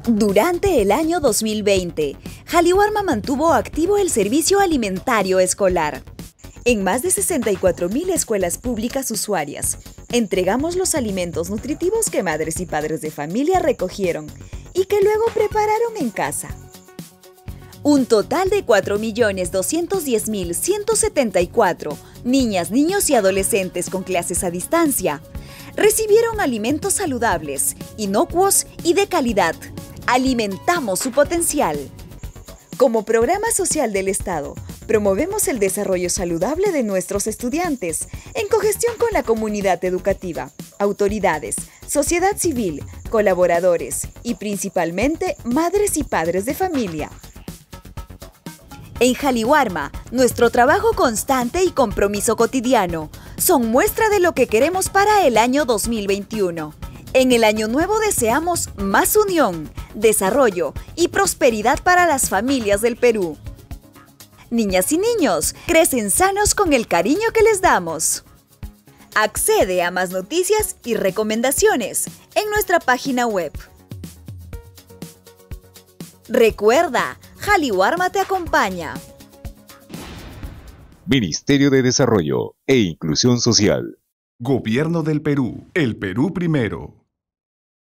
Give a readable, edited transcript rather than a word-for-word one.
Durante el año 2020, Jaliwarma mantuvo activo el servicio alimentario escolar. En más de 64,000 escuelas públicas usuarias, entregamos los alimentos nutritivos que madres y padres de familia recogieron y que luego prepararon en casa. Un total de 4.210.174 niñas, niños y adolescentes con clases a distancia recibieron alimentos saludables, inocuos y de calidad. Alimentamos su potencial. Como programa social del Estado, promovemos el desarrollo saludable de nuestros estudiantes en cogestión con la comunidad educativa, autoridades, sociedad civil, colaboradores y principalmente madres y padres de familia. En Jaliwarma, nuestro trabajo constante y compromiso cotidiano son muestra de lo que queremos para el año 2021. En el año nuevo deseamos más unión, desarrollo y prosperidad para las familias del Perú. Niñas y niños crecen sanos con el cariño que les damos. Accede a más noticias y recomendaciones en nuestra página web. Recuerda, Jaliwarma te acompaña. Ministerio de Desarrollo e Inclusión Social. Gobierno del Perú. El Perú primero.